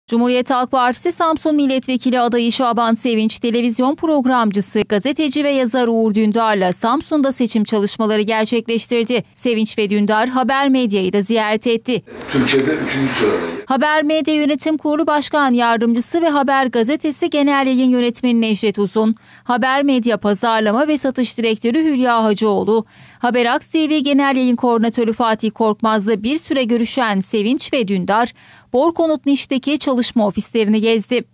Cumhuriyet Halk Partisi Samsun Milletvekili adayı Şaban Sevinç, televizyon programcısı, gazeteci ve yazar Uğur Dündar'la Samsun'da seçim çalışmaları gerçekleştirdi. Sevinç ve Dündar Haber Medya'yı da ziyaret etti. Türkiye'de 3. sırada. Haber Medya Yönetim Kurulu Başkan Yardımcısı ve Haber Gazetesi Genel Yayın Yönetmeni Necdet Uzun, Haber Medya Pazarlama ve Satış Direktörü Hülya Hacıoğlu, Haberaks TV Genel Yayın Koordinatörü Fatih Korkmaz'la bir süre görüşen Sevinç ve Dündar, Borkonut Niş'teki çalışma ofislerini gezdi.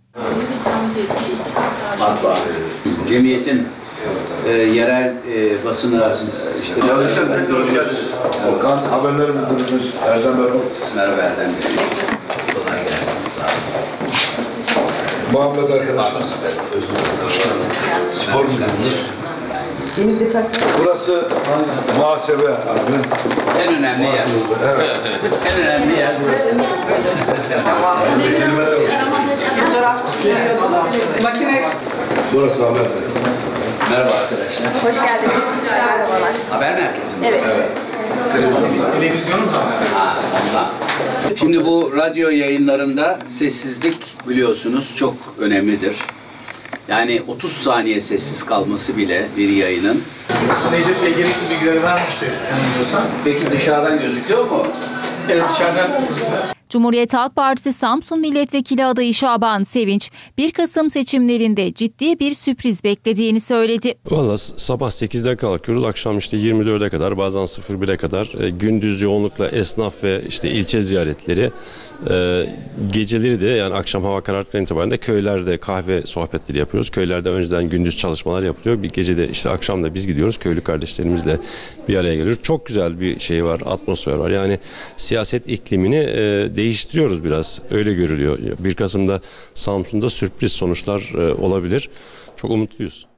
Cemiyetin yerel basını işte Okan haberleri müdürümüz Erdem Erol. Merhaba Erdem Bey. Kolay gelsin. Sağ olun. Muhammed arkadaşımız. Spor müdürümüz. Burası muhasebe abi. En önemli yer. Evet. En önemli yer burası. Makine. Burası Ahmet Bey. Merhaba arkadaşlar. Hoş geldiniz. Merhabalar. Haber merkezi mi? Evet. Televizyonun da Ondan. Şimdi bu radyo yayınlarında sessizlik biliyorsunuz çok önemlidir. Yani 30 saniye sessiz kalması bile bir yayının. Necdet Bey gerekli bilgileri vermişti yanılmıyorsam. Peki dışarıdan gözüküyor mu? Evet, dışarıdan. Cumhuriyet Halk Partisi Samsun Milletvekili adayı Şaban Sevinç, 1 Kasım seçimlerinde ciddi bir sürpriz beklediğini söyledi. Valla sabah 8'de kalkıyoruz, akşam işte 24'e kadar, bazen 01'e kadar gündüz yoğunlukla esnaf ve işte ilçe ziyaretleri, geceleri de yani akşam hava kararttıktan itibaren de köylerde kahve sohbetleri yapıyoruz. Köylerde önceden gündüz çalışmalar yapılıyor. Bir gecede işte akşam da biz gidiyoruz, köylü kardeşlerimizle bir araya geliyoruz. Çok güzel bir şey var, atmosfer var. Yani siyaset iklimini değiştiriyoruz biraz. Öyle görülüyor. 1 Kasım'da Samsun'da sürpriz sonuçlar olabilir. Çok umutluyuz.